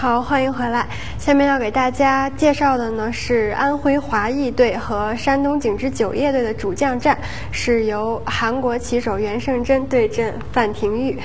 好，欢迎回来。下面要给大家介绍的呢是安徽华谊队和山东景之酒业队的主将战，是由韩国棋手袁胜珍对阵范廷钰。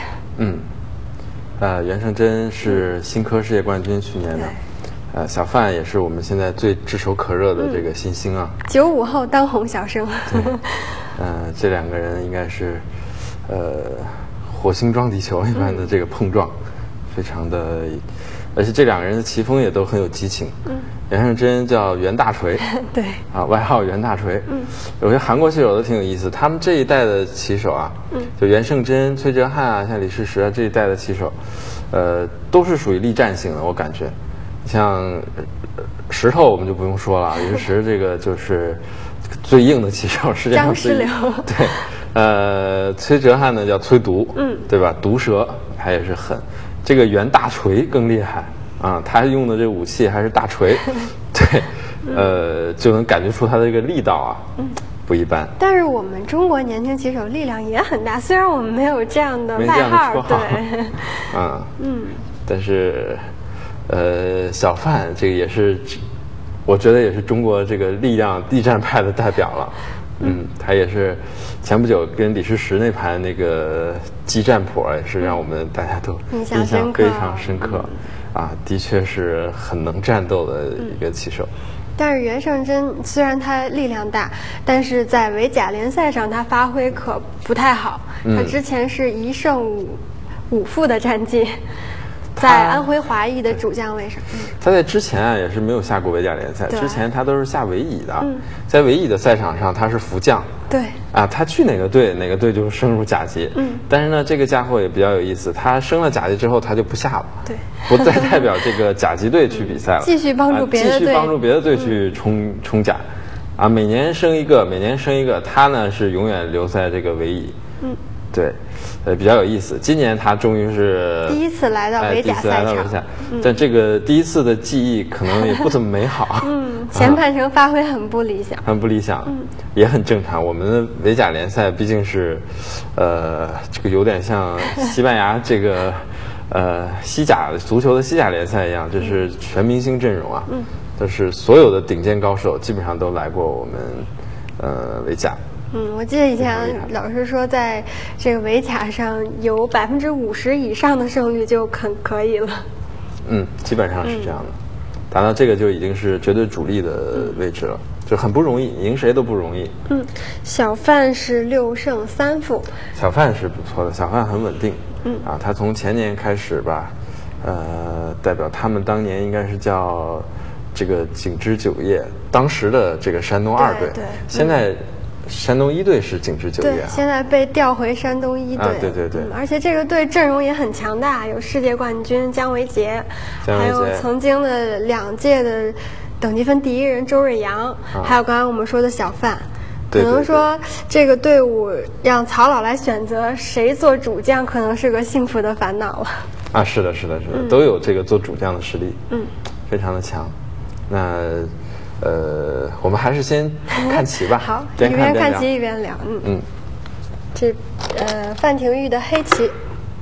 袁胜珍是新科世界冠军，去年的。小范也是我们现在最炙手可热的这个新星啊。 95后当红小生。 对，这两个人应该是，火星撞地球一般的这个碰撞，非常的，而且这两个人的棋风也都很有激情。袁胜珍叫袁大锤， 对， 外号袁大锤。有些韩国棋手都挺有意思，他们这一代的棋手啊，就袁胜珍、崔哲瀚啊，像李世石啊这一代的棋手，都是属于力战型的，我感觉。像石头我们就不用说了，李世石这个就是最硬的棋手，世界上最硬。对，崔哲瀚呢叫崔毒，对吧？毒蛇他也是狠。这个袁大锤更厉害啊，他用的这个武器还是大锤，对，就能感觉出他的这个力道啊，不一般。 但是我们中国年轻棋手力量也很大，虽然我们没有这样的外号，对， 但是。小范这个也是，我觉得也是中国这个力战派的代表了。他也是前不久跟李世石那盘那个激战谱，也是让我们大家都印象非常深刻。的确是很能战斗的一个棋手。 但是袁胜珍虽然他力量大，但是在围甲联赛上他发挥可不太好。他之前是1胜5负的战绩。在安徽华谊的主将位上， 他在之前也是没有下过围甲联赛，之前他都是下围乙的，在围乙的赛场上他是副将， 对， 他去哪个队就升入甲级，但是呢，这个家伙也比较有意思，他升了甲级之后他就不下了， 对， 不再代表这个甲级队去比赛了， 继续帮助别的队去冲甲，每年升一个，他呢是永远留在这个围乙，对，比较有意思。今年他终于是第一次来到围甲赛场， 但这个第一次的记忆可能也不怎么美好。 前半程发挥很不理想， 也很正常。我们的围甲联赛毕竟是，这个有点像西班牙这个西甲足球的西甲联赛一样，就是全明星阵容啊，就是所有的顶尖高手基本上都来过我们围甲。 我记得以前老师说，在这个围甲上有50%以上的胜率就可以了。 基本上是这样的，达到这个就已经是绝对主力的位置了，就很不容易，赢谁都不容易。 小范是6胜3负， 小范是不错的，小范很稳定。他从前年开始吧，代表他们当年应该是叫这个景之酒业，当时的这个山东2队，现在。山东1队是景之酒业， 对，现在被调回山东1队。 对， 而且这个队阵容也很强大，有世界冠军姜维杰，还有曾经的2届的等级分第1人周瑞阳，还有刚刚我们说的小范。可能说这个队伍让曹老来选择谁做主将，可能是个幸福的烦恼了。 是的，都有这个做主将的实力，非常的强。那。我们还是先看棋吧。 好，一边看棋一边聊。这范廷钰的黑棋，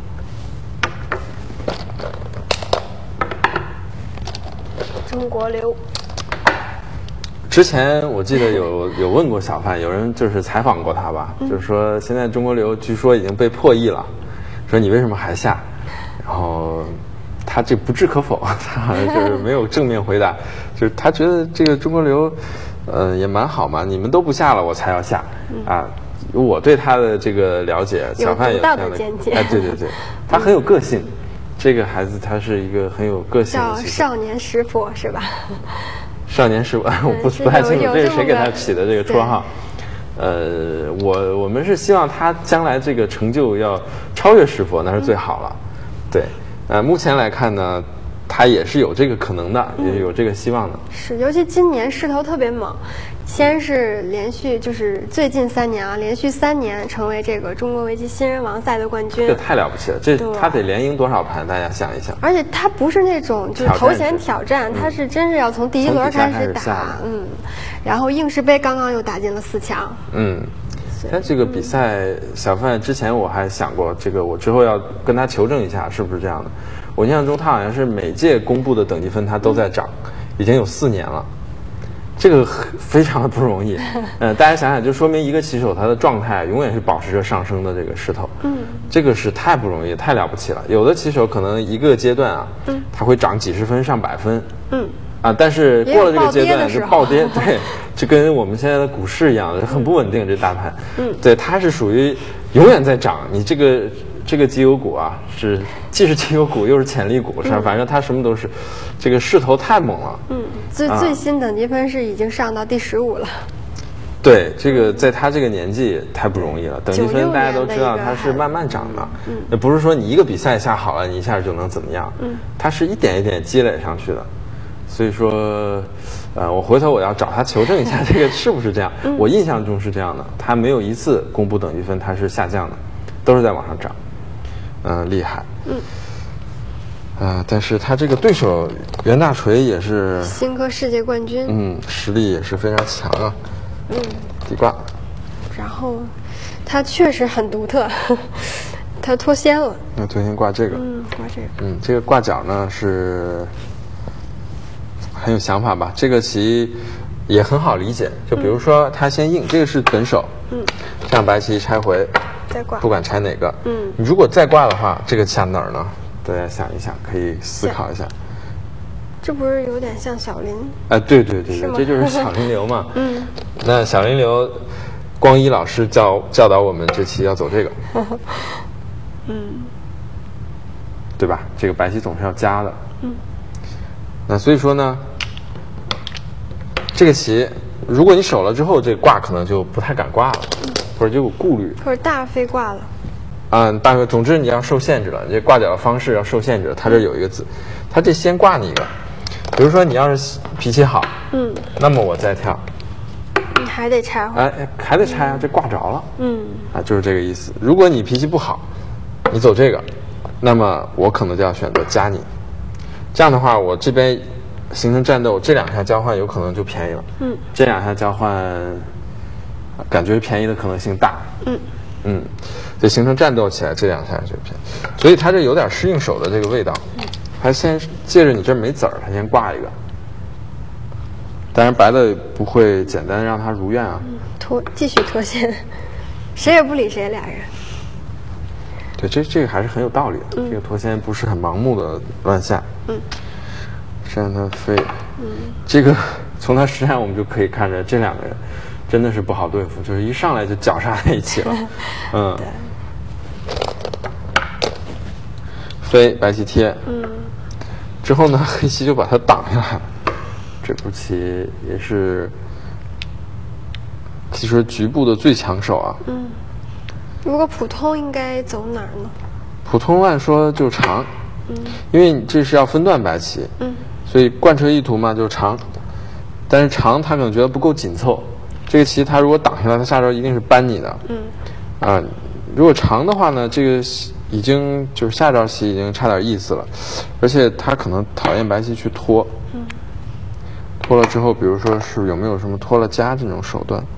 中国流。 之前我记得有问过小范，有人就是采访过他吧，就是说现在中国流据说已经被破译了，说你为什么还下？然后。他这不置可否，他好像就是没有正面回答，就是他觉得这个中国流，也蛮好嘛，你们都不下了，我才要下我对他的这个了解，小范有这样的见解。 对，他很有个性，这个孩子他是一个很有个性的。 叫少年师傅是吧？ 少年师傅，我不太清楚这是谁给他起的这个绰号。我们是希望他将来这个成就要超越师傅，那是最好了，对。目前来看呢，他也是有这个可能的，也有这个希望的。 是，尤其今年势头特别猛，先是连续就是最近3年连续3年成为这个中国围棋新人王赛的冠军， 这太了不起了！这他得连赢多少盘？大家想一想。 而且他不是那种就是头衔挑战，他是真是要从第1轮开始打，然后应试杯刚刚又打进了4强， 他这个比赛，小范之前我还想过这个，我之后要跟他求证一下是不是这样的。 我印象中他好像是每届公布的等级分他都在涨，已经有4年了，这个非常的不容易。大家想想，就说明一个棋手他的状态永远是保持着上升的这个势头。这个是太不容易，太了不起了。有的棋手可能一个阶段啊，他会涨几十分、上100分。但是过了这个阶段就暴跌，对，就跟我们现在的股市一样，很不稳定。这大盘，对，它是属于永远在涨。你这个绩优股啊，既是绩优股又是潜力股，是吧？反正它什么都是，这个势头太猛了。 最新等级分是已经上到第15了。 对，这个在他这个年纪太不容易了。等级分大家都知道它是慢慢涨的，也不是说你一个比赛下好了，你一下就能怎么样。它是一点一点积累上去的。所以说，我回头我要找他求证一下这个是不是这样。我印象中是这样的，他没有一次公布等级分它是下降的，都是在往上涨。厉害。但是他这个对手袁大锤也是新科世界冠军， 实力也是非常强啊。底挂。 然后他确实很独特，他脱先了。 那脱先挂这个。 挂这个。 这个挂角呢是很有想法吧？这个棋也很好理解，就比如说他先应，这个是本手，这样白棋拆回， 再挂， 不管拆哪个，你如果再挂的话，这个下哪儿呢？大家想一想，可以思考一下。 这不是有点像小林？ 对，这就是小林流嘛。那小林流，光一老师教导我们这棋要走这个，对吧？这个白棋总是要加的。那所以说呢，这个棋如果你守了之后，这个挂可能就不太敢挂了，或者就有顾虑， 或者大飞挂了。 大哥，总之你要受限制了，你这挂角的方式要受限制了。它这有一个字，它这先挂你一个。比如说你要是脾气好，那么我再跳， 你还得拆回来， 还得拆啊，这挂着了，就是这个意思。如果你脾气不好，你走这个，那么我可能就要选择加你。这样的话，我这边形成战斗，这2下交换有可能就便宜了。这2下交换，感觉便宜的可能性大。就形成战斗起来，这2下就便宜。所以他这有点适应手的这个味道。他先借着你这没子儿，他先挂一个。当然白的不会简单让他如愿啊。 继续脱线，谁也不理谁，俩人。 对，这个还是很有道理的。这个脱先不是很盲目的乱下。先让他飞。这个从他实战我们就可以看着，这2个人真的是不好对付，就是一上来就绞杀在一起了。飞白棋贴。之后呢，黑棋就把它挡下来了。这步棋也是，其实局部的最强手啊。 如果普通应该走哪儿呢？ 普通按说就长，因为这是要分段白棋，所以贯彻意图嘛就长，但是长他可能觉得不够紧凑，这个棋他如果挡下来，他下招一定是扳你的。如果长的话呢，这个已经就是下招棋已经差点意思了，而且他可能讨厌白棋去拖。拖了之后，比如说是有没有什么拖了加这种手段？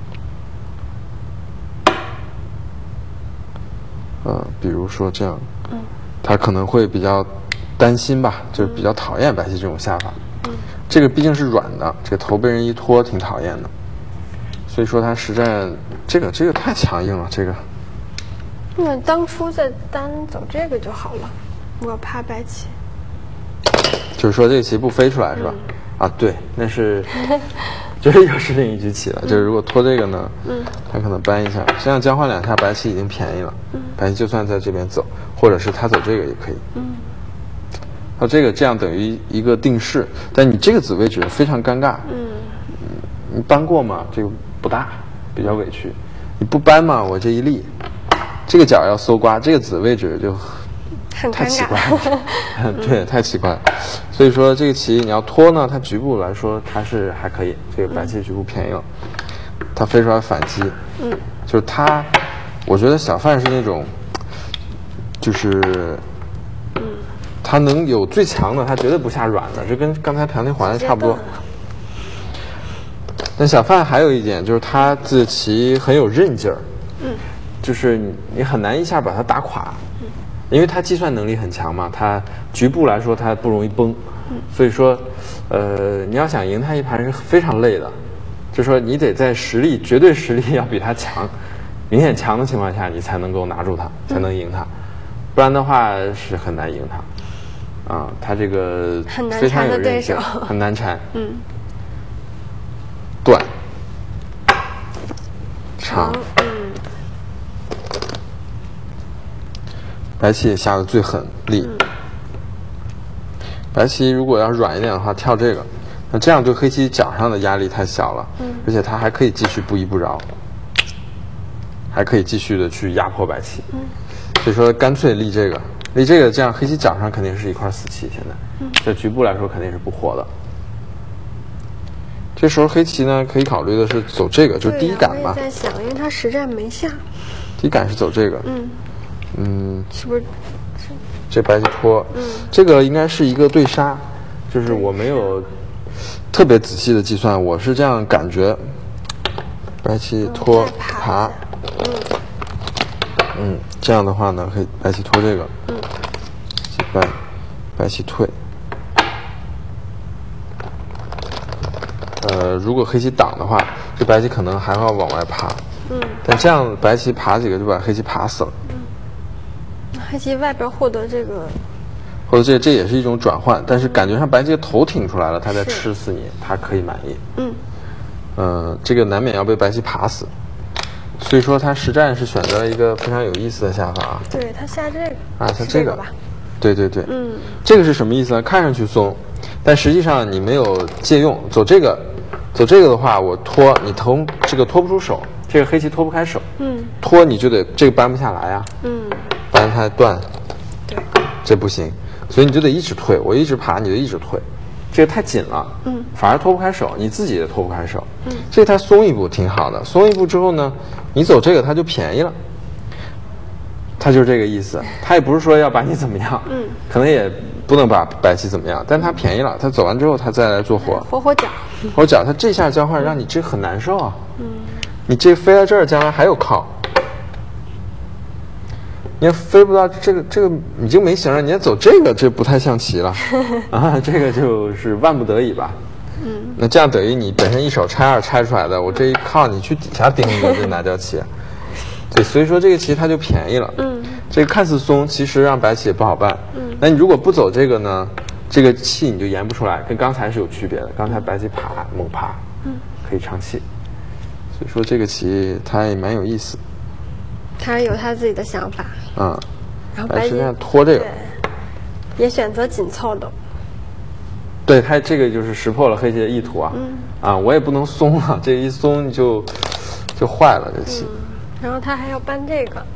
比如说这样，他可能会比较担心吧，就是比较讨厌白棋这种下法。这个毕竟是软的，这个头被人一拖挺讨厌的，所以说他实战这个太强硬了，这个。 那当初在单走这个就好了，我怕白棋。 就是说这个棋不飞出来是吧？对，那是，就是又是另一局棋了。就是如果拖这个呢，他可能扳一下，这样交换2下，白棋已经便宜了。白棋就算在这边走，或者是他走这个也可以。他这样等于一个定式，但你这个子位置非常尴尬。你扳过嘛，这个不大，比较委屈。你不扳嘛，我这一立，这个角要搜刮，这个子位置就太奇怪了。对，太奇怪了。所以说这个棋你要拖呢，它局部来说它是还可以，这个白棋局部便宜了，它飞出来反击。就是他，我觉得小范是那种，就是他能有最强的，他绝对不下软的，就跟刚才唐天环的差不多。但小范还有一点就是他自棋很有韧劲儿，就是你很难一下把它打垮。 因为他计算能力很强嘛，他局部来说他不容易崩，所以说，你要想赢他一盘是非常累的，就是说你得在绝对实力要比他强，明显强的情况下，你才能够拿住他，才能赢他，不然的话是很难赢他。啊，他这个非常有韧性，很难缠。断，长。白棋也下的最狠力。白棋如果要软一点的话，跳这个，那这样对黑棋角上的压力太小了，而且他还可以继续不依不饶，还可以继续的去压迫白棋。所以说干脆立这个，这样黑棋角上肯定是一块死棋。现在，在局部来说肯定是不活的。这时候黑棋呢，可以考虑的是走这个，就是第一杆吧。 我也在想，因为他实战没下。 第一杆是走这个。 是不是？ 这白棋拖，这个应该是一个对杀，就是我没有特别仔细的计算，我是这样感觉。白棋拖爬，这样的话呢，可以白棋拖这个，白棋退。如果黑棋挡的话，这白棋可能还要往外爬，但这样白棋爬几个就把黑棋爬死了。 黑棋外边获得这个， 或者这也是一种转换，但是感觉上白棋的头挺出来了，他在吃死你，他可以满意。这个难免要被白棋爬死，所以说他实战是选择了一个非常有意思的下法啊。 对他下这个啊，下这个吧。 对，这个是什么意思呢？看上去松，但实际上你没有借用。走这个的话，我拖你这个拖不出手，这个黑棋拖不开手。拖你就得这个扳不下来啊。扳它断， 对， 这不行，所以你就得一直退，我一直爬，你就一直退，这个太紧了，反而拖不开手，你自己也拖不开手，这它松一步挺好的，松一步之后呢，你走这个它就便宜了，它就是这个意思，它也不是说要把你怎么样，可能也不能把白棋怎么样，但它便宜了，它走完之后它再来做活角，它这下交换让你这很难受啊，你这飞到这儿将来还有靠。你要飞不到这个已经没形了，你要走这个，这不太像棋了啊，这个就是万不得已吧。那这样等于你本身一手拆二拆出来的，我这一靠你去底下盯着，这哪叫棋？对，所以说这个棋它就便宜了。这个看似松，其实让白棋也不好办。那你如果不走这个呢，这个气你就延不出来，跟刚才是有区别的。刚才白棋猛爬，可以长气。所以说这个棋它也蛮有意思。 他有他自己的想法，然后白棋拖这个， 也选择紧凑的， 对他这个就是识破了黑棋的意图啊，我也不能松了，这一松就坏了这棋， 然后他还要搬这个，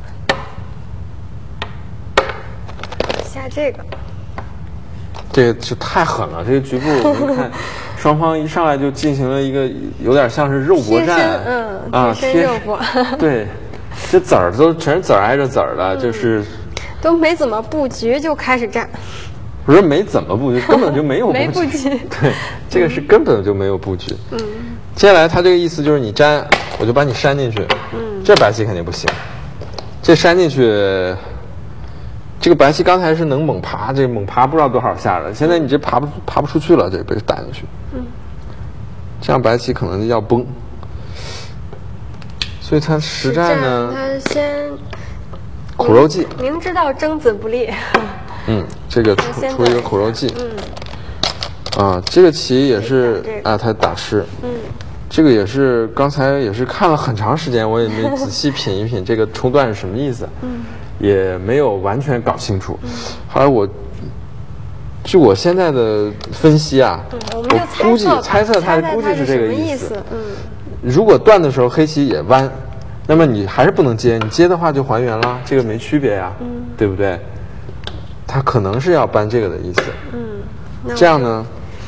下这个就太狠了，这个局部我们看双方一上来就进行了一个有点像是肉搏战， 贴身肉搏， 对。这子儿都全是子儿挨着子儿的，就是都没怎么布局就开始战， 不是没怎么布局，根本就没有布局。 对，这个是根本就没有布局。接下来他这个意思就是你粘，我就把你扇进去。这白棋肯定不行，这扇进去，这个白棋刚才是能猛爬，这猛爬不知道多少下了，现在你这爬不出去了，这被打进去。这样白棋可能要崩。所以他实战呢， 他先苦肉计， 明知道争子不利。 这个出一个苦肉计。这个棋也是他打吃。这个也是刚才也是看了很长时间，我也没仔细品一品这个冲断是什么意思，也没有完全搞清楚。后来据我现在的分析我估计猜测他估计是这个意思。如果断的时候黑棋也弯，那么你还是不能接，你接的话就还原了，这个没区别呀，对不对？他可能是要搬这个的意思。这样呢，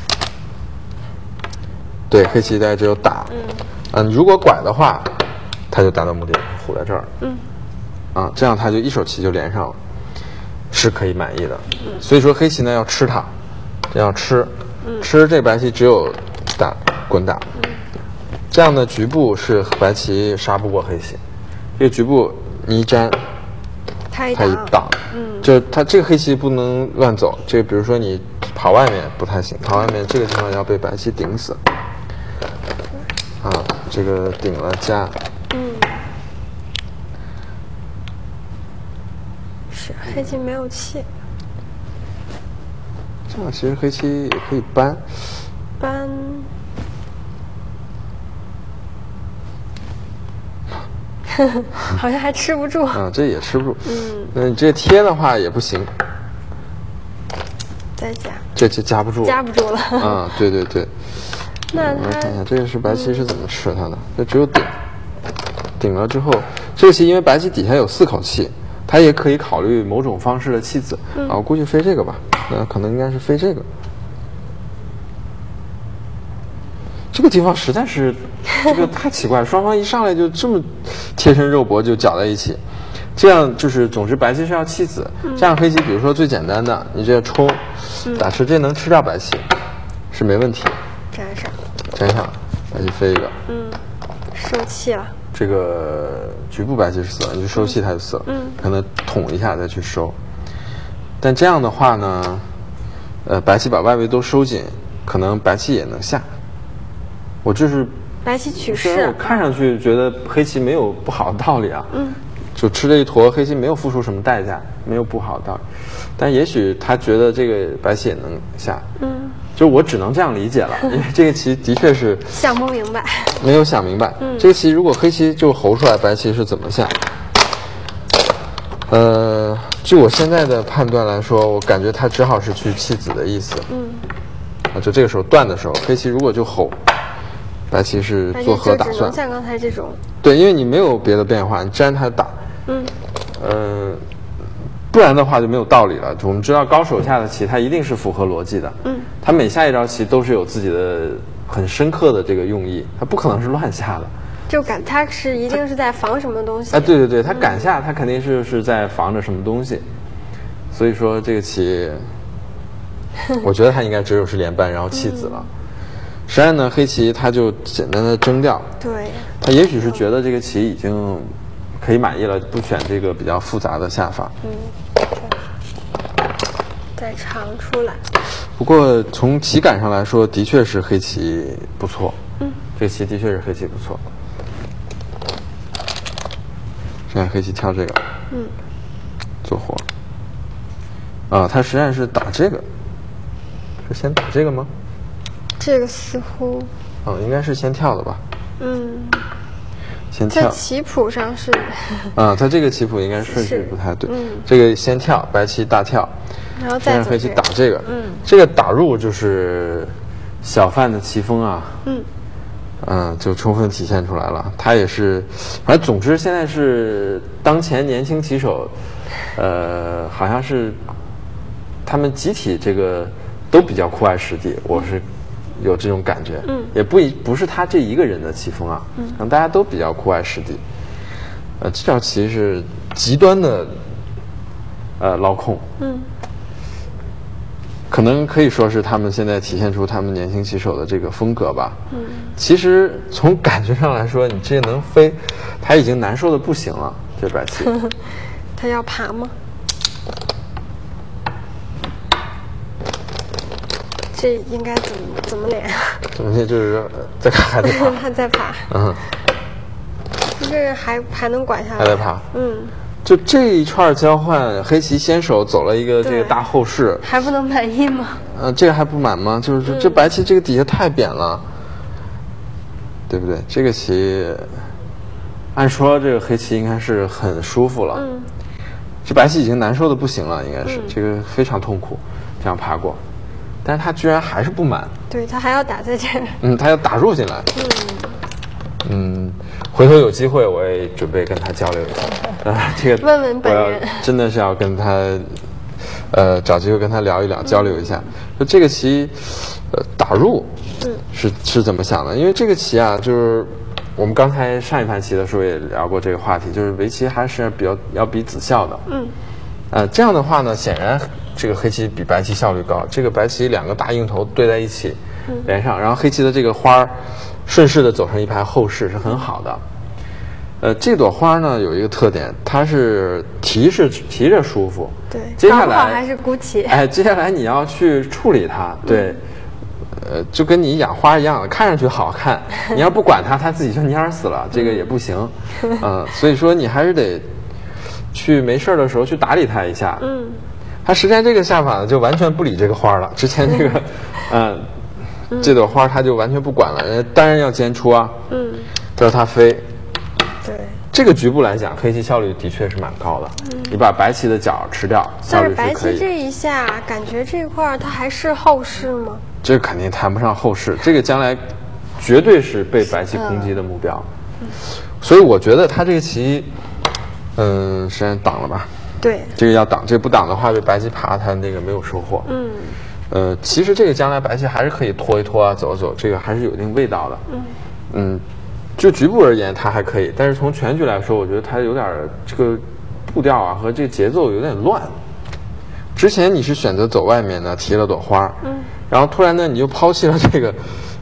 对，黑棋在这有打。如果拐的话，他就达到目的，虎在这儿。这样他就一手棋就连上了，是可以满意的。所以说黑棋呢要吃它，这样吃这白棋只有打滚打。这样的局部是白棋杀不过黑棋，这个局部你一粘， 他一挡，就他这个黑棋不能乱走。这个比如说你跑外面不太行，跑外面这个地方要被白棋顶死。啊，这个顶了加。 是黑棋没有气。 这样其实黑棋也可以搬。 好像还吃不住。 这也吃不住。那你这贴的话也不行。 再加。 这就夹不住。 夹不住了。 对对对。 那我看一下，这个是白棋是怎么吃它的？这只有顶。顶了之后，这个棋因为白棋底下有4口气，它也可以考虑某种方式的弃子。我估计飞这个吧。那可能应该是飞这个。这个地方实在是，这个太奇怪了，双方一上来就这么贴身肉搏就搅在一起，这样就是总之白棋是要弃子，这样黑棋比如说最简单的，你这冲，打吃这能吃掉白棋，是没问题。粘上，白棋飞一个， 收气了。 这个局部白棋是死了，你就收气它就死了，可能捅一下再去收，但这样的话呢，白棋把外围都收紧，可能白棋也能下。我就是白棋取势， 我看上去觉得黑棋没有不好的道理啊，就吃这一坨，黑棋没有付出什么代价，没有不好的道理，但也许他觉得这个白棋也能下，就我只能这样理解了，因为这个棋的确是想不明白， 没有想明白，这个棋如果黑棋就吼出来，白棋是怎么下？据我现在的判断来说，我感觉他只好是去弃子的意思，就这个时候断的时候，黑棋如果就吼。白棋是做何打算？ 像刚才这种。 对，因为你没有别的变化，你粘它打。不然的话就没有道理了。我们知道高手下的棋，它一定是符合逻辑的。它每下一招棋都是有自己的很深刻的这个用意，它不可能是乱下的。 就它是一定是在防什么东西？ 对对对，它敢下，它肯定是在防着什么东西。所以说这个棋，我觉得它应该只有是连扳，然后弃子了。实际上呢，黑棋它就简单的争掉， 对， 他也许是觉得这个棋已经可以满意了，不选这个比较复杂的下法。 再长出来。 不过从棋感上来说，的确是黑棋不错。这个棋的确是黑棋不错。现在黑棋跳这个，做活。他实际上是打这个，是先打这个吗？ 这个似乎， 应该是先跳的吧。先跳。 在棋谱上是。 它这个棋谱应该顺序不太对。这个先跳，白棋大跳， 然后再黑棋打这个。这个打入就是小范的棋风啊。就充分体现出来了。他也是，反正总之现在是当前年轻棋手，好像是他们集体这个都比较酷爱实地，我是有这种感觉。也不是他这一个人的棋风啊，可能大家都比较酷爱实地。这招棋是极端的捞空。可能可以说是他们现在体现出他们年轻棋手的这个风格吧。其实从感觉上来说，你这能飞，他已经难受的不行了。这白棋， 他要爬吗？这应该怎么连？ 怎么连就是再看还得爬。 他再爬。一个人还能拐下来。 还得爬。就这一串交换，黑棋先手走了一个这个大后势， 还不能满意吗？ 这个还不满吗？就是这白棋这个底下太扁了，对不对？这个棋，按说这个黑棋应该是很舒服了。这白棋已经难受的不行了，应该是这个非常痛苦，这样爬过，但是他居然还是不满。 对，他还要打在这儿。 他要打入进来。回头有机会我也准备跟他交流一下。这个问问本人， 真的是要跟他，找机会跟他聊一聊，交流一下。就这个棋，打入，是怎么想的？因为这个棋啊，就是我们刚才上一盘棋的时候也聊过这个话题，就是围棋还是要比子效的。这样的话呢，显然这个黑棋比白棋效率高。这个白棋两个大硬头对在一起，连上，然后黑棋的这个花顺势的走成一排后势是很好的。 这朵花呢有一个特点，它是提着舒服。 对， 接下来还是鼓起。 接下来你要去处理它，对，就跟你养花一样，看上去好看，你要不管它，它自己就蔫死了，这个也不行。所以说你还是得去没事的时候去打理它一下。它实践这个下法呢，就完全不理这个花了。之前这个，这朵花它就完全不管了，当然要尖出啊。让它飞。 对。 这个局部来讲，黑棋效率的确是蛮高的。你把白棋的角吃掉，效率是可以。 但是白棋这一下，感觉这块它还是后势吗？ 这肯定谈不上后势，这个将来绝对是被白棋攻击的目标。所以我觉得他这个棋，实际上挡了吧？ 对， 这个要挡，这个不挡的话，被白棋爬，他那个没有收获。其实这个将来白棋还是可以拖一拖啊，走一走，这个还是有一定味道的。就局部而言，它还可以，但是从全局来说，我觉得它有点这个步调啊和这个节奏有点乱。之前你是选择走外面呢，提了朵花，然后突然呢，你就抛弃了这个，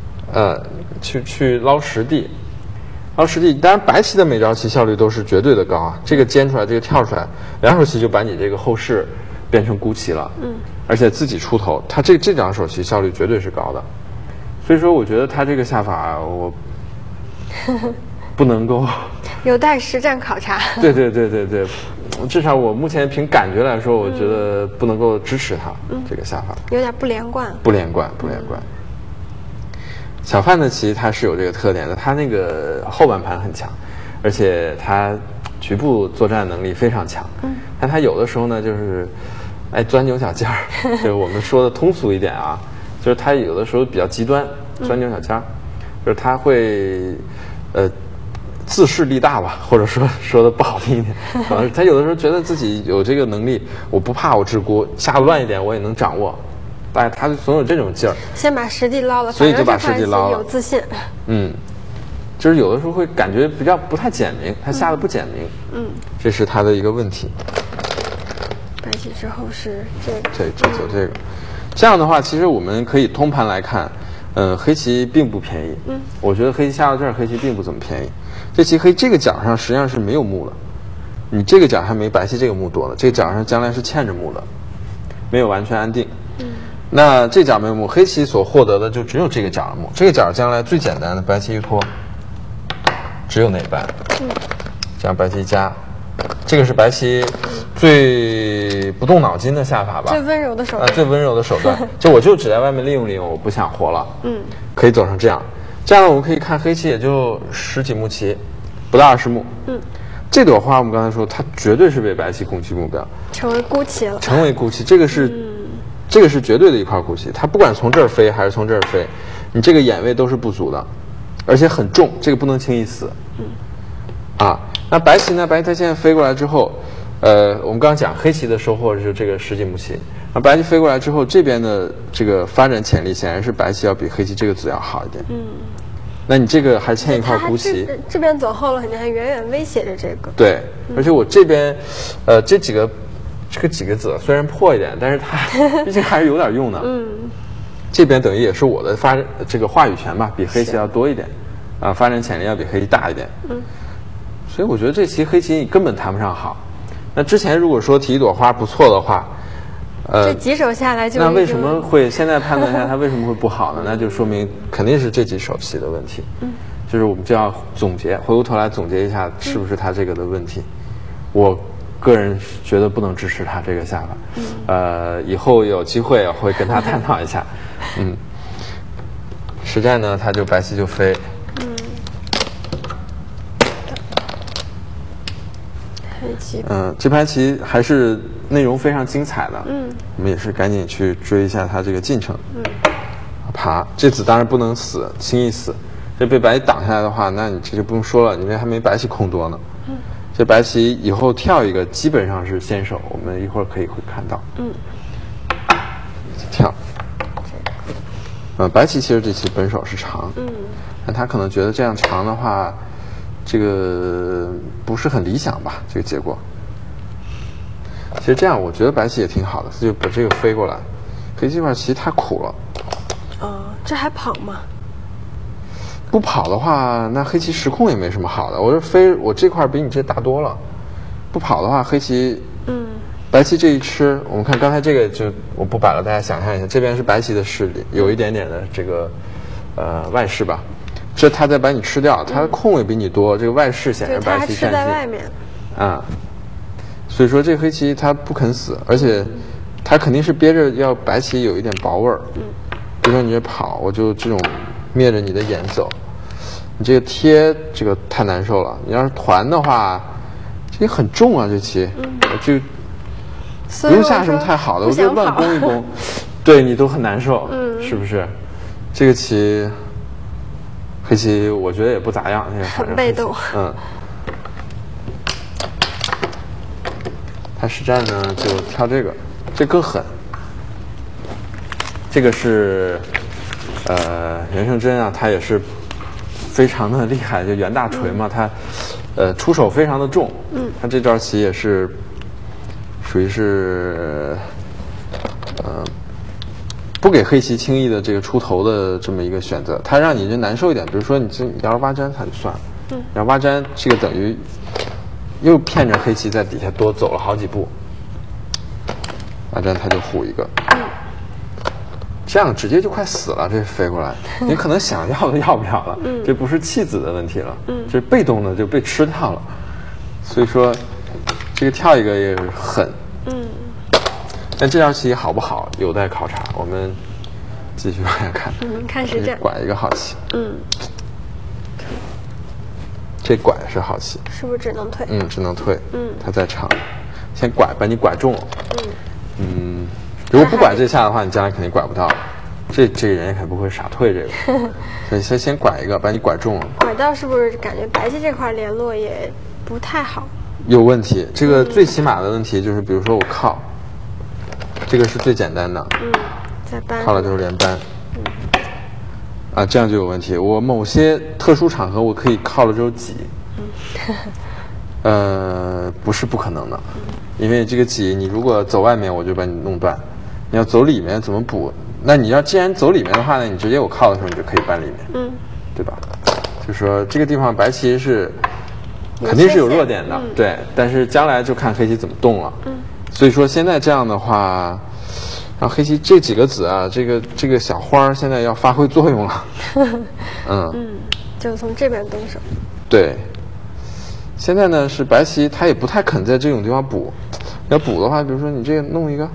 去捞实地。捞实地，当然白棋的每招棋效率都是绝对的高啊，这个尖出来，这个跳出来，两手棋就把你这个后势变成孤棋了，而且自己出头，它这两手棋效率绝对是高的，所以说我觉得他这个下法我不能够有待实战考察。 对，至少我目前凭感觉来说，我觉得不能够支持他这个下法， 有点不连贯。 不连贯。小范的棋它是有这个特点的，它那个后半盘很强，而且它局部作战能力非常强。但它有的时候呢，就是钻牛角尖儿，就是我们说的通俗一点啊，就是它有的时候比较极端，钻牛角尖儿，就是它会自恃力大吧，或者说的不好听一点，他有的时候觉得自己有这个能力，我不怕我自孤，下得乱一点我也能掌握。但是他总有这种劲儿， 先把实地捞了， 所以就把实地捞了， 有自信。 就是有的时候会感觉比较不太简明，他下的不简明。这是他的一个问题。 白棋之后是这个， 对，就走这个。这样的话，其实我们可以通盘来看，黑棋并不便宜。我觉得黑棋下到这儿，黑棋并不怎么便宜。这棋黑这个角上实际上是没有目的，你这个角还没白棋这个目多呢，这个角上将来是欠着目的，没有完全安定。那这角没有目，黑棋所获得的就只有这个角的目，这个角将来最简单的白棋一拖，只有哪半？这样白棋加，这个是白棋最不动脑筋的下法吧？ 最温柔的手段。 最温柔的手段，就我就只在外面利用利用，我不想活了。可以走成这样。这样呢，我们可以看黑棋也就10几目棋，不到20目。这朵花我们刚才说，它绝对是被白棋攻击目标， 成为孤棋了。 成为孤棋，这个是绝对的一块孤棋。它不管从这儿飞还是从这儿飞，你这个眼位都是不足的，而且很重，这个不能轻易死。那白棋呢？白棋它现在飞过来之后，我们刚刚讲黑棋的收获就是这个10几目棋。那白棋飞过来之后，这边的这个发展潜力显然是白棋要比黑棋这个子要好一点。那你这个还欠一块孤棋， 这边走后了，肯定还远远威胁着这个。 对，而且我这边，这几个子虽然破一点，但是它毕竟还是有点用的。这边等于也是我的这个话语权吧，比黑棋要多一点，发展潜力要比黑棋大一点。所以我觉得这棋黑棋根本谈不上好。那之前如果说提一朵花不错的话， 这几手下来就那为什么会现在判断一下它为什么会不好呢？那就说明肯定是这几手棋的问题。就是我们就要总结，回过头来总结一下是不是他这个的问题。我个人觉得不能支持他这个下法。以后有机会我会跟他探讨一下。实战呢，他就白棋就飞。 黑棋。 这盘棋还是内容非常精彩的。我们也是赶紧去追一下他这个进程。爬，这子当然不能死，轻易死。这被白棋挡下来的话，那你这就不用说了，你这还没白棋空多呢。这白棋以后跳一个基本上是先手，我们一会儿会看到。跳。白棋其实这棋本手是长。但他可能觉得这样长的话，这个不是很理想吧？这个结果。其实这样，我觉得白棋也挺好的，他就把这个飞过来。黑棋这块棋太苦了。 这还跑吗？ 不跑的话，那黑棋实控也没什么好的。我说飞，我这块比你这大多了。不跑的话，黑棋，白棋这一吃，我们看刚才这个就我不摆了，大家想象一下，这边是白棋的势力，有一点点的这个外势吧。这他再把你吃掉，他的空位比你多，这个外势显然白棋占在外面。 所以说这个黑棋他不肯死，而且他肯定是憋着要白棋有一点薄味儿。比如说你这跑，我就这种灭着你的眼走。你这个贴这个太难受了。你要是团的话，这个很重啊，这棋，就不用下什么太好的，我觉得乱攻一攻，对你都很难受，是不是？这个棋，黑棋我觉得也不咋样， 很被动。 他实战呢就挑这个，这更狠。这个是袁胜珍啊，他也是非常的厉害，就袁大锤嘛，他出手非常的重。他这招棋也是属于是不给黑棋轻易的这个出头的这么一个选择，他让你就难受一点。比如说你这摇八粘，他就算了。摇八粘这个等于又骗着黑棋在底下多走了好几步，八粘他就虎一个。这样直接就快死了，这飞过来，你可能想要都要不了了。这不是弃子的问题了，这是被动的就被吃掉了。所以说，这个跳一个也狠。但这招棋好不好有待考察，我们继续往下看。 看实战。 拐一个好棋。这拐是好棋。 是不是只能退？ 只能退。他在长，先拐，把你拐中了。如果不拐这下的话，你将来肯定拐不到。这个人也肯定不会傻退这个，所以先拐一个，把你拐中了。 拐到是不是感觉白棋这块联络也不太好？ 有问题。这个最起码的问题就是，比如说我靠，这个是最简单的。 再扳。 靠了就是连扳。这样就有问题。我某些特殊场合我可以靠了之后挤。不是不可能的，因为这个挤，你如果走外面，我就把你弄断。你要走里面怎么补？那你要既然走里面的话呢，你直接我靠的时候你就可以扳里面，对吧？就说这个地方白棋是肯定是有弱点的，对，但是将来就看黑棋怎么动了。所以说现在这样的话，让黑棋这几个子啊，这个小花现在要发挥作用了。 就从这边动手。 对，现在呢是白棋，他也不太肯在这种地方补。要补的话，比如说你这个弄一个。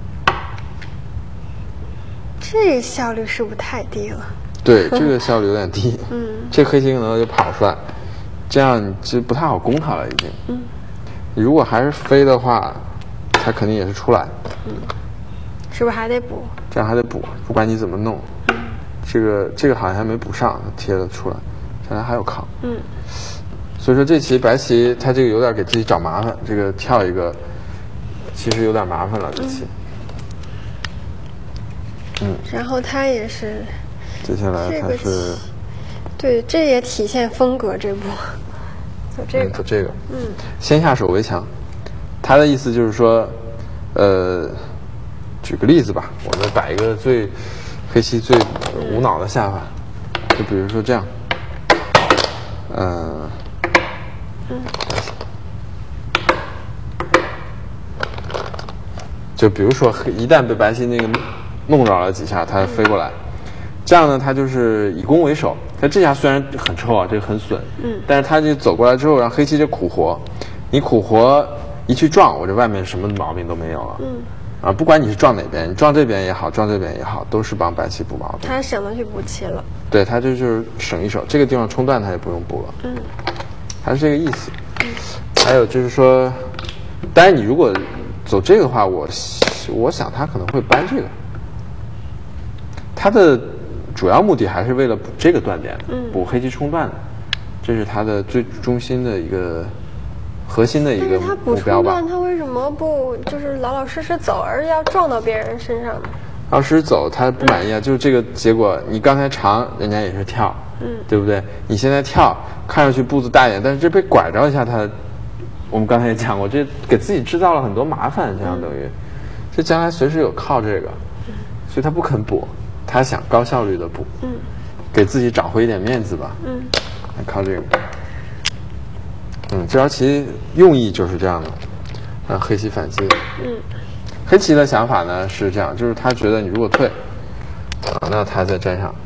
这效率是不是太低了？ 对，这个效率有点低。这黑棋可能就跑出来，这样你就不太好攻它了，已经。你如果还是飞的话，它肯定也是出来。 是不是还得补？ 这样还得补，不管你怎么弄。这个好像还没补上，贴了出来，将来还有抗。所以说这棋白棋它这个有点给自己找麻烦，这个跳一个，其实有点麻烦了，这棋。 然后他也是， 接下来他是， 对，这也体现风格。这步走这个， 走这个，先下手为强。他的意思就是说，举个例子吧，我们摆一个黑棋最无脑的下法，就比如说这样，就比如说一旦被白棋那个弄着了几下，它飞过来，这样呢，它就是以攻为守。它这下虽然很臭啊，这个很损，但是它就走过来之后，让黑棋这苦活，你苦活一去撞，我这外面什么毛病都没有了。不管你是撞哪边，你撞这边也好，撞这边也好，都是帮白棋补毛病。 他省得去补棋了。 对，他就是省一手，这个地方冲断他也不用补了。还是这个意思。还有就是说，当然你如果走这个的话，我想他可能会扳这个。他的主要目的还是为了补这个断点，补黑棋冲断的，这是他的最中心的一个核心的一个目标吧。 他为什么不就是老老实实走，而要撞到别人身上呢？ 老老实实走，他不满意啊，就是这个结果。你刚才长，人家也是跳，对不对？你现在跳，看上去步子大一点，但是这被拐着一下，我们刚才也讲过，这给自己制造了很多麻烦，这样等于，这将来随时有靠这个，所以他不肯补。他想高效率的补， 给自己找回一点面子吧。来靠这个。这招棋用意就是这样的，让黑棋反击。黑棋的想法呢是这样，就是他觉得你如果退，那他再粘上。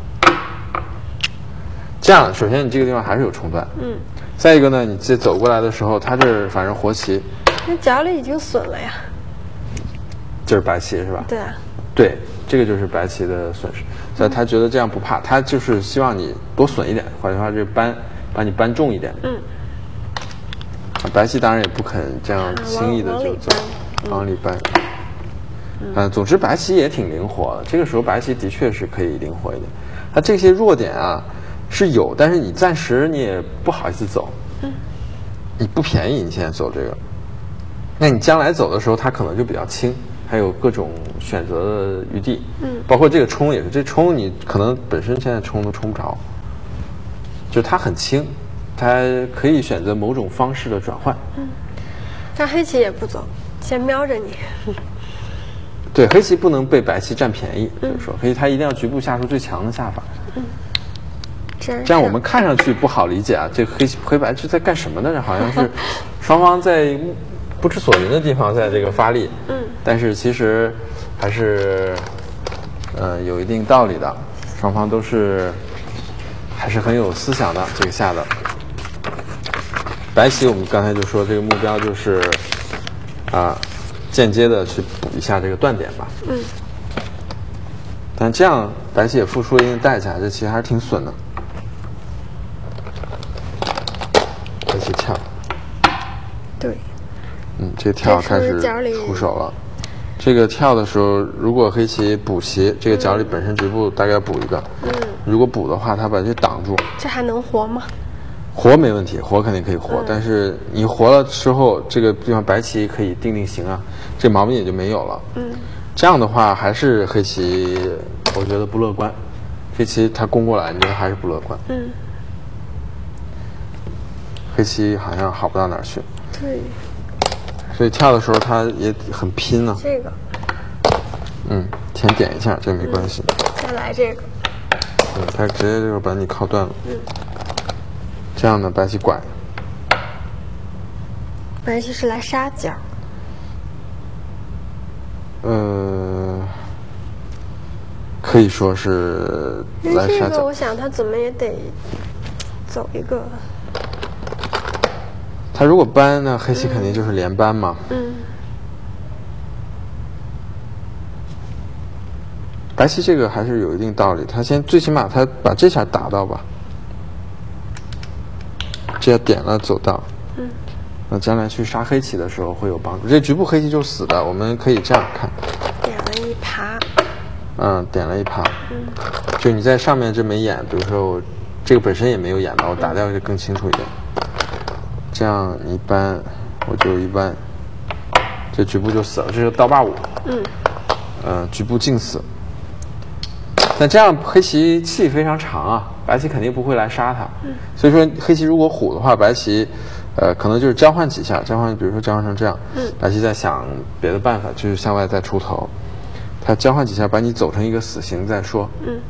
这样，首先你这个地方还是有冲断。再一个呢，你这走过来的时候，他这反正活棋。 那角里已经损了呀。 这是白棋是吧？ 对啊。对， 这个就是白棋的损失。所以他觉得这样不怕，他就是希望你多损一点，或者说这把你搬重一点。白棋当然也不肯这样轻易的就走，往里搬。总之白棋也挺灵活的。这个时候白棋的确是可以灵活一点。它这些弱点啊是有，但是你暂时你也不好意思走。你不便宜，你现在走这个，那你将来走的时候它可能就比较轻，还有各种选择的余地。包括这个冲也是，这冲你可能本身现在冲都冲不着，就是它很轻。它可以选择某种方式的转换。 但黑棋也不走，先瞄着你。 对，黑棋不能被白棋占便宜，就是说，黑棋它一定要局部下出最强的下法。这样我们看上去不好理解啊，这个黑白是在干什么呢？好像是双方在不知所云的地方在这个发力。但是其实还是有一定道理的，双方都是还是很有思想的，这个下的。白棋我们刚才就说这个目标就是间接的去补一下这个断点吧。但这样白棋也付出了一定代价，这棋还是挺损的。白棋跳。 对。 这跳开始出手了。这个跳的时候，如果黑棋补棋，这个角里本身局部大概补一个。如果补的话，他把这挡住。 这还能活吗？ 活没问题，活肯定可以活，但是你活了之后，这个地方白棋可以定型啊，这毛病也就没有了。这样的话还是黑棋，我觉得不乐观。黑棋他攻过来，你觉得还是不乐观？黑棋好像好不到哪儿去。 对。 所以跳的时候他也很拼呢。 这个。 先点一下，这没关系。 再来这个。 他直接就把你靠断了。这样的白棋拐。 白棋是来杀角。 可以说是来杀角。 这个我想他怎么也得走一个。 他如果搬，那黑棋肯定就是连搬嘛。白棋这个还是有一定道理，他最起码他把这下打到吧。这样点了走道，那将来去杀黑棋的时候会有帮助。这局部黑棋就是死的，我们可以这样看。 点了一爬。 点了一爬。就你在上面这没演，比如说我这个本身也没有演到，我打掉就更清楚一点。这样一搬，我就一搬，这局部就死了，这是刀8-5。局部净死。但这样黑棋气非常长啊，白棋肯定不会来杀他。所以说黑棋如果虎的话，白棋可能就是交换几下，比如说交换成这样，白棋在想别的办法，就是向外再出头。他交换几下，把你走成一个死形再说。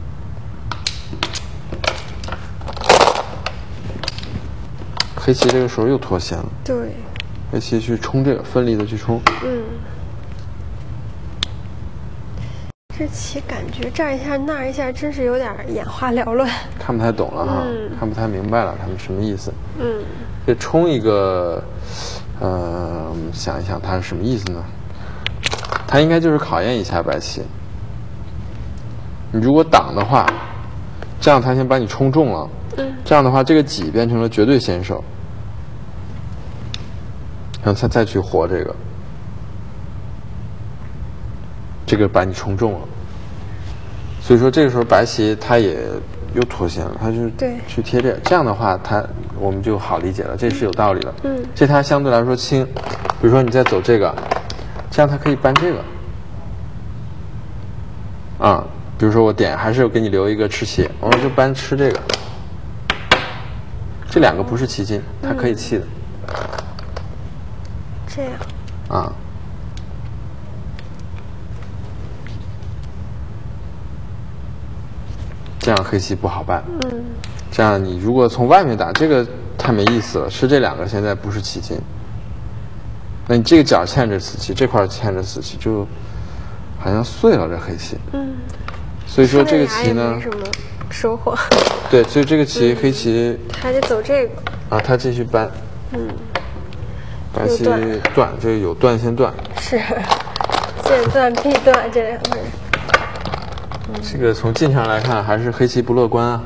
黑棋这个时候又脱线了。 对。 黑棋去冲这个，奋力的去冲。 这棋感觉这儿一下那儿一下，真是有点眼花缭乱， 看不太懂了哈，看不太明白了他们什么意思。这冲一个，我们想一想它是什么意思呢？它应该就是考验一下白棋。你如果挡的话，这样他先把你冲中了，这样的话这个己变成了绝对先手，然后他再去活这个。这个把你冲中了，所以说这个时候白棋他也又脱线了，他就去贴这个，这样的话我们就好理解了，这是有道理的。这它相对来说轻，比如说你再走这个，这样它可以搬这个。比如说我点还是给你留一个吃棋，我就搬吃这个，这两个不是棋筋，它可以弃的。 这样。 这样黑棋不好办。这样你如果从外面打，这个太没意思了。是这两个现在不是棋筋，那你这个角嵌着死棋，这块嵌着死棋，就好像碎了这黑棋。所以说这个棋呢， 没什么收获。 对，所以这个棋黑棋还得走这个啊，他继续搬。白棋断，这个有断先断。 是，见断必断这两个人。 这个从进程来看，还是黑棋不乐观啊。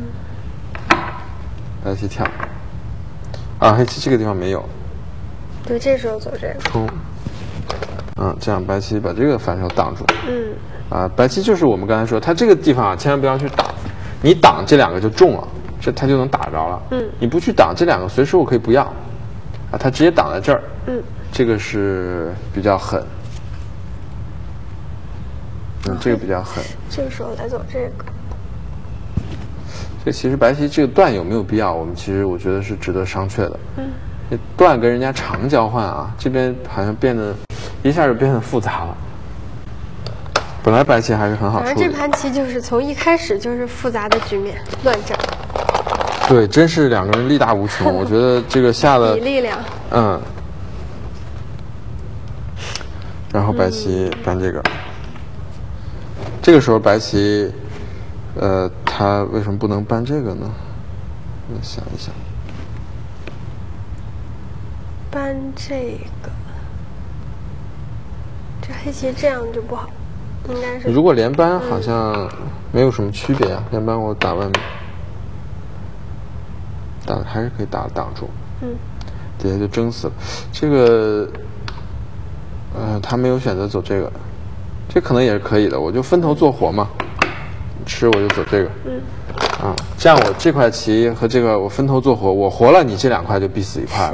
白棋跳。啊，黑棋这个地方没有。 对，这时候走这个。 冲。这样白棋把这个反手挡住。白棋就是我们刚才说，它这个地方啊，千万不要去挡，你挡这两个就中了，这它就能打着了。你不去挡这两个，随时我可以不要。它直接挡在这儿。这个是比较狠。这个比较狠。 这个时候来走这个。 这其实白棋这个断有没有必要？我觉得是值得商榷的。这断跟人家长交换啊，这边好像变得一下就变得复杂了。本来白棋还是很好处理。 反正这盘棋就是从一开始就是复杂的局面，乱战。 对，真是两个人力大无穷。我觉得这个下的比力量。 然后白棋搬这个。这个时候白棋，他为什么不能搬这个呢？我想一想。 搬这个，这黑棋这样就不好，应该是。 如果连搬好像没有什么区别啊，连搬我打外面，还是可以挡住。底下就争死了。这个，他没有选择走这个，这可能也是可以的。我就分头做活嘛，吃我就走这个。这样我这块棋和这个我分头做活，我活了，你这两块就必死一块了。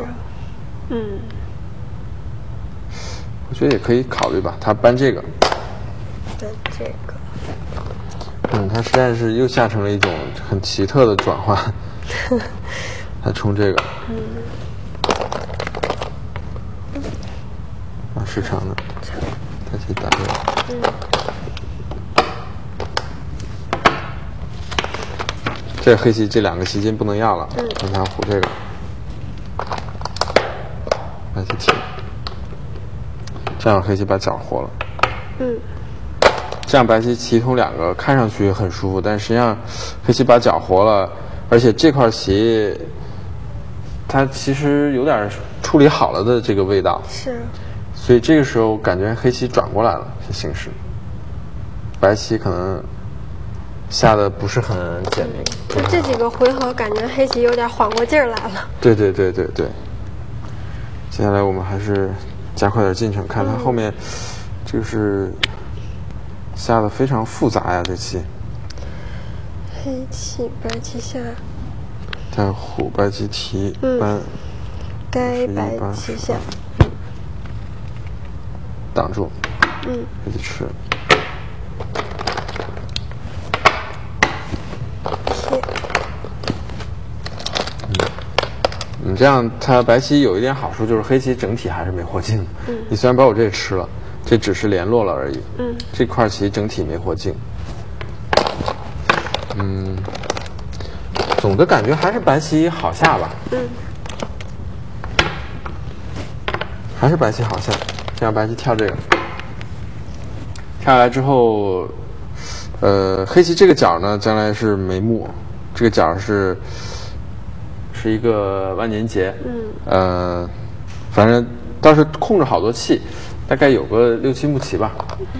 我觉得也可以考虑吧，他搬这个。 搬这个。 他实在是又下成了一种很奇特的转换。他冲这个。是长的。他去打这个。这黑棋这两个棋筋不能要了，让他胡这个。白棋提。这样黑棋把角活了。这样白棋棋通两个，看上去很舒服，但实际上黑棋把角活了，而且这块棋它其实有点处理好了的这个味道。 是。 所以这个时候感觉黑棋转过来了，这形势。白棋可能下的不是很简明。 这几个回合感觉黑棋有点缓过劲儿来了。 对。接下来我们还是加快点进程，看它后面就是下的非常复杂呀，这棋。 黑棋白棋下。 带虎白棋提搬。 该白棋下。 挡住。黑棋吃。这样它白棋有一点好处，就是黑棋整体还是没活净。你虽然把我这吃了，这只是联络了而已。这块棋整体没活净。总的感觉还是白棋好下吧。还是白棋好下。这样白棋跳这个，跳下来之后，黑棋这个角呢，将来是眉目，这个角是一个万年劫。反正倒是控制好多气，大概有个6、7目棋吧。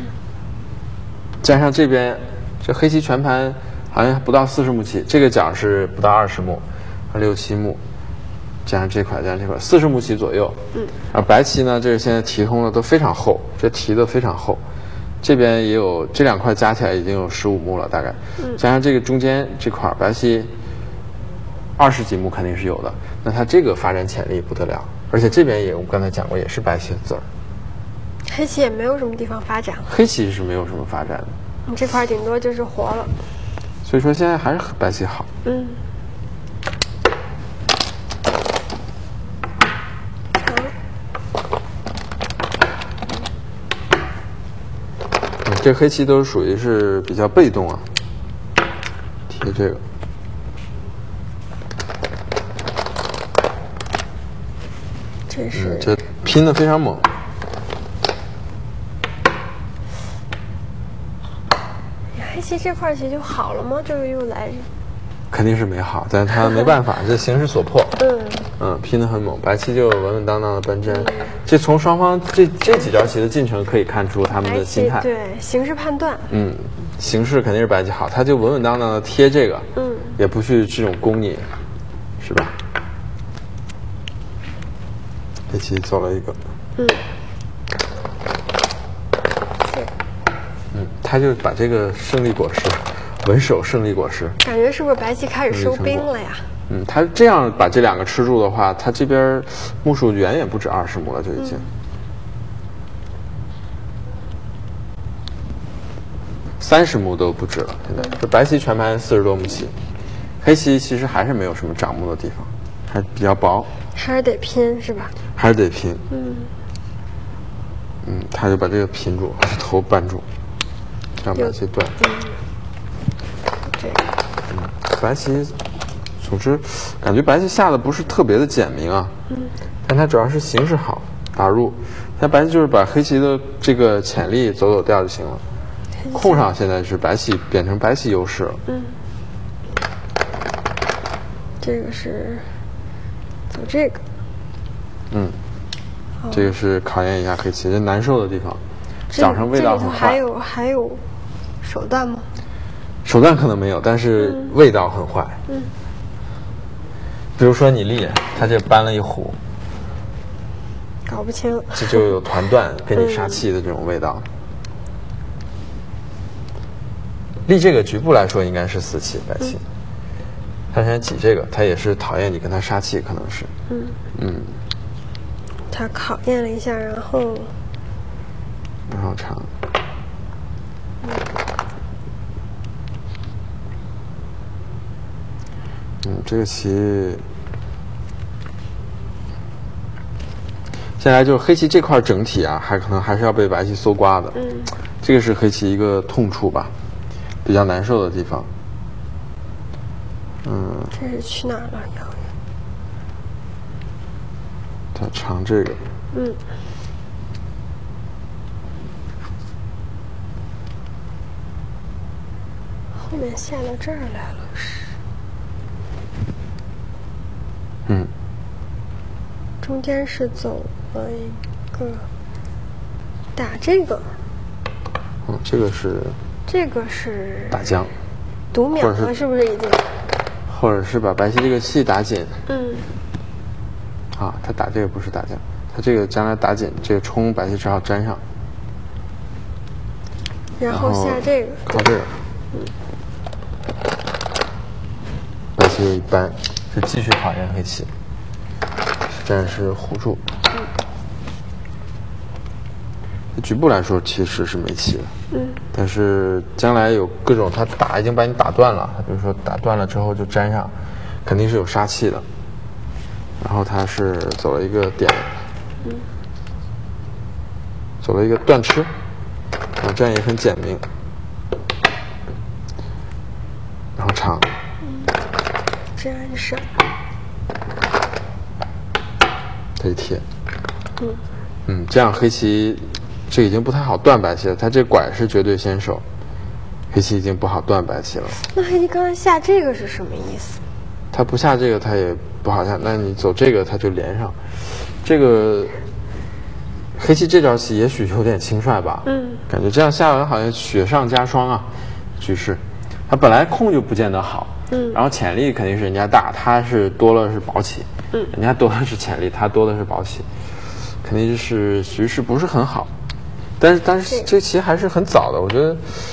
加上这边这黑棋全盘好像不到40目棋，这个角是不到20目，6、7目，加上这块40目棋左右。而白棋呢，这现在提通的都非常厚，这提的非常厚。这边也有这两块加起来已经有15目了，大概。加上这个中间这块，白棋20几目肯定是有的。那它这个发展潜力不得了，而且这边也我刚才讲过，也是白棋的子儿。 黑棋也没有什么地方发展了。 黑棋是没有什么发展的。 你这块顶多就是活了。 所以说现在还是白棋好。这黑棋都属于是比较被动啊。 贴这个。 这是这拼的非常猛。 黑棋这块棋就好了吗？就是又来。 肯定是没好，但是他没办法，这形势所迫。拼得很猛，白棋就稳稳当当的搬针。这从双方这几招棋的进程可以看出他们的心态。 对，形势判断。 形势肯定是白棋好，他就稳稳当当的贴这个，也不去这种攻你，是吧？黑棋走了一个，他就把这个胜利果实，稳守胜利果实。 感觉是不是白棋开始收兵了呀？ 他这样把这两个吃住的话，他这边目数远远不止20目了，就已经。30目都不止了。现在这白棋全盘40多目棋，黑棋其实还是没有什么长目的地方，还比较薄， 还是得拼是吧？ 还是得拼。他就把这个拼住，把头扳住，让白棋断。 这个。 白棋。总之，感觉白棋下的不是特别的简明啊，但它主要是形势好，打入。那白棋就是把黑棋的这个潜力走走掉就行了。空上现在是白棋变成白棋优势了。 这个是走这个。 这个是考验一下黑棋这难受的地方，长上味道很坏。 还有手段吗？ 手段可能没有，但是味道很坏。比如说你立，他这搬了一虎， 搞不清， 这就有团断给你杀气的这种味道。立这个局部来说应该是死棋，白棋。他现在挤这个，他也是讨厌你跟他杀气，可能是。 他考验了一下，然后长。这个棋，现在就是黑棋这块整体啊，可能还是要被白棋搜刮的。这个是黑棋一个痛处吧，比较难受的地方。 这是去哪儿了？ 他长这个。 后面下到这儿来了是。中间是走了一个打这个。这个是打将， 读秒了，是不是已经？ 或者是把白棋这个气打紧。他打这个不是打将，他这个将来打紧，这个冲白棋只好粘上。 然后下这个。 靠这个。白棋一扳，是继续考验黑棋。暂时护住。局部来说其实是没棋的，但是将来有各种他已经把你打断了，比如说打断了之后就粘上，肯定是有杀气的。然后他是走了一个点，走了一个断吃，这样也很简明。然后长， 粘上。 这一贴，这样黑棋这已经不太好断白棋了，他这拐是绝对先手，黑棋已经不好断白棋了。 那黑棋刚才下这个是什么意思？ 他不下这个他也不好下，那你走这个他就连上。这个黑棋这招棋也许有点轻率吧，感觉这样下完好像雪上加霜啊，局势。他本来空就不见得好，然后潜力肯定是人家大，他是多了是薄棋。人家多的是潜力，他多的是薄棋，肯定是局势不是很好。但是这棋还是很早的，我觉得，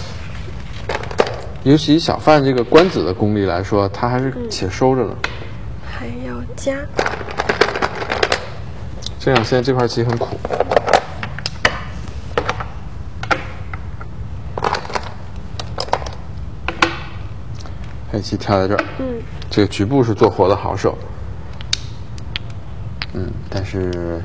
尤其小范这个官子的功力来说，他还是且收着呢。 还要加。 这样现在这块棋很苦。黑棋跳在这儿，这个局部是做活的好手。但是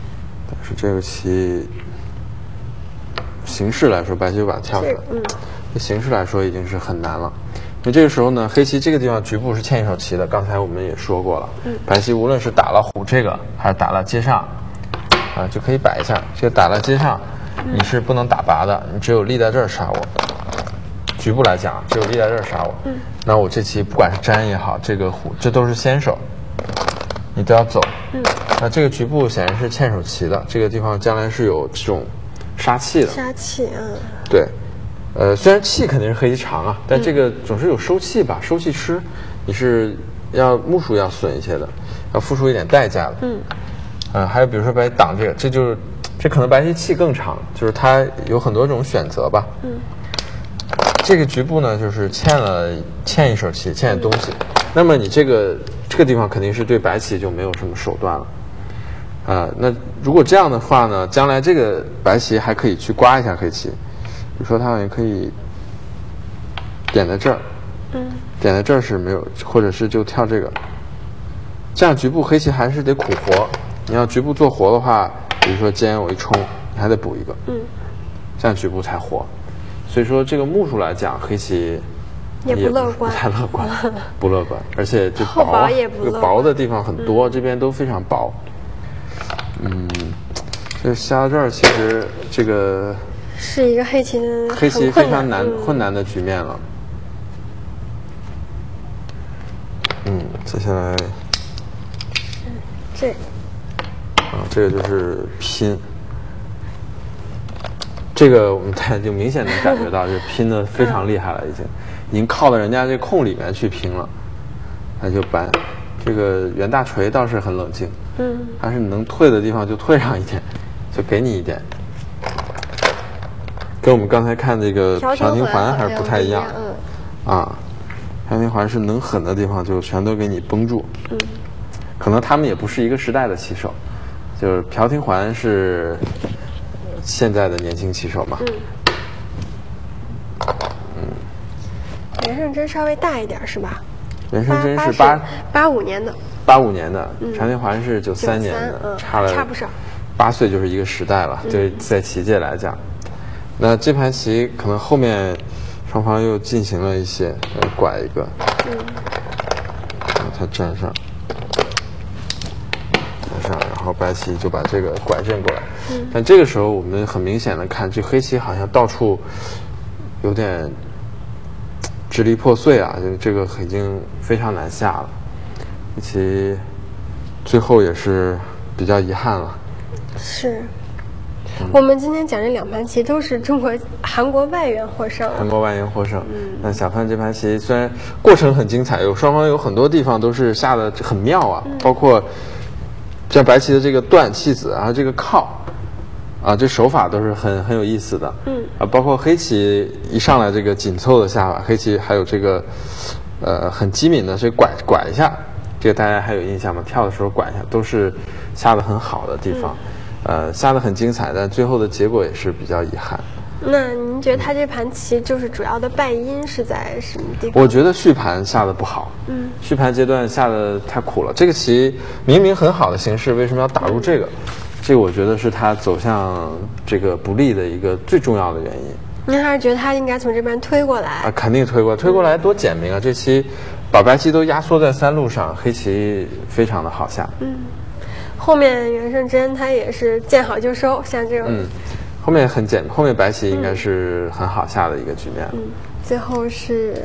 这个棋形势来说，白棋就把它跳出来， 形势来说已经是很难了。那这个时候呢，黑棋这个地方局部是欠一手棋的，刚才我们也说过了。白棋无论是打了虎这个，还是打了接上，啊，就可以摆一下。这个打了接上，你是不能打拔的，你只有立在这儿杀我。局部来讲，只有立在这儿杀我。那我这棋不管是粘也好，这个虎这都是先手，你都要走。那这个局部显然是欠手棋的，这个地方将来是有这种杀气的。 杀气， 对。虽然气肯定是黑棋长啊，但这个总是有收气吧，收气吃，你是要目数要损一些的，要付出一点代价的。还有比如说白棋挡这个，这可能白棋气更长，就是它有很多种选择吧。这个局部呢，就是欠一手棋，欠点东西。那么你这个地方肯定是对白棋就没有什么手段了。那如果这样的话呢，将来这个白棋还可以去刮一下黑棋。比如说，它也可以点在这儿，点在这儿是没有，或者是就跳这个，这样局部黑棋还是得苦活。你要局部做活的话，比如说尖我一冲，你还得补一个，这样局部才活。所以说这个目数来讲，黑棋也不乐观， 不太乐观，不乐观，而且这薄， 这个薄的地方很多，这边都非常薄。这下到这儿，其实这个。 是一个黑棋非常困难的局面了。接下来这个就是拼，这个我们大家就明显能感觉到，这拼的非常厉害了，已经靠到人家这空里面去拼了。那就搬这个袁大锤倒是很冷静，但是你能退的地方就退上一点，就给你一点。跟我们刚才看这个朴廷桓还是不太一样，朴廷桓是能狠的地方就全都给你绷住，可能他们也不是一个时代的棋手，就是朴廷桓是现在的年轻棋手嘛， 袁胜珍稍微大一点是吧？ 袁胜珍是 85年的 ，85年的，朴廷桓是93年的， 差不少 ，8岁就是一个时代了，对，在棋界来讲。那这盘棋可能后面双方又进行了一些拐一个，让它粘上，然后白棋就把这个拐正过来。但这个时候我们很明显的看，这黑棋好像到处有点支离破碎啊，就这个已经非常难下了。黑棋最后也是比较遗憾了。 是。我们今天讲这两盘棋都是韩国外援获胜。 韩国外援获胜。那小范这盘棋虽然过程很精彩，双方有很多地方都是下的很妙啊，包括像白棋的这个断弃子啊，这个靠啊，这手法都是很有意思的。包括黑棋一上来这个紧凑的下法，黑棋还有这个很机敏的这拐一下，这个大家还有印象吗？跳的时候拐一下，都是下的很好的地方。下得很精彩，但最后的结果也是比较遗憾。 那您觉得他这盘棋就是主要的败因是在什么地方？ 我觉得续盘下的不好，续盘阶段下的太苦了。这个棋明明很好的形势，为什么要打入这个？这个我觉得是他走向这个不利的一个最重要的原因。 您还是觉得他应该从这边推过来？ 啊，肯定推过来多简明啊！这棋把白棋都压缩在3路上，黑棋非常的好下。 后面袁胜珍他也是见好就收，像这种。 后面白棋应该是很好下的一个局面。 最后是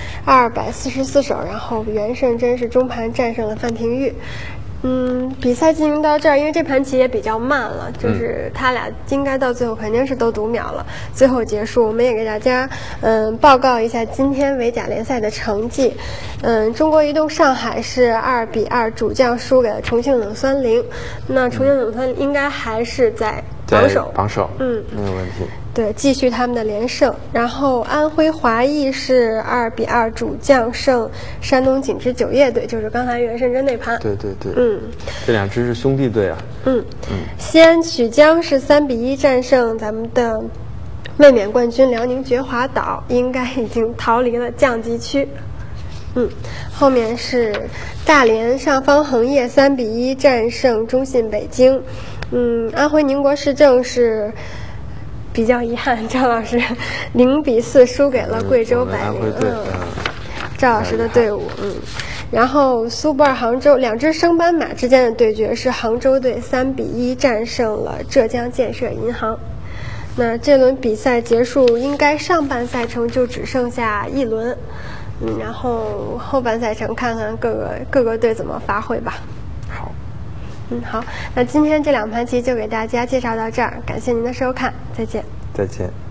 244手，然后袁胜珍是中盘战胜了范廷钰。比赛进行到这儿，因为这盘棋也比较慢了，就是他俩应该到最后肯定是都读秒了。最后结束，我们也给大家报告一下今天围甲联赛的成绩。中国移动上海是2-2主将输给了重庆冷酸菱。那重庆冷酸菱应该还是在榜首，没有问题。 对，继续他们的连胜。然后安徽华谊是2-2主将胜山东锦之酒业队，就是刚才袁胜珍那盘。 对，这两支是兄弟队啊。 西安曲江是3-1战胜咱们的卫冕冠军辽宁觉华岛，应该已经逃离了降级区。后面是大连上方恒业3-1战胜中信北京。安徽宁国市政是比较遗憾，赵老师0-4输给了贵州百灵。赵老师的队伍，然后苏泊尔杭州两支升班马之间的对决是杭州队3-1战胜了浙江建设银行。那这轮比赛结束，应该上半赛程就只剩下1轮，然后后半赛程看看各个队怎么发挥吧。 好， 好，那今天这2盘棋就给大家介绍到这儿，感谢您的收看，再见。 再见。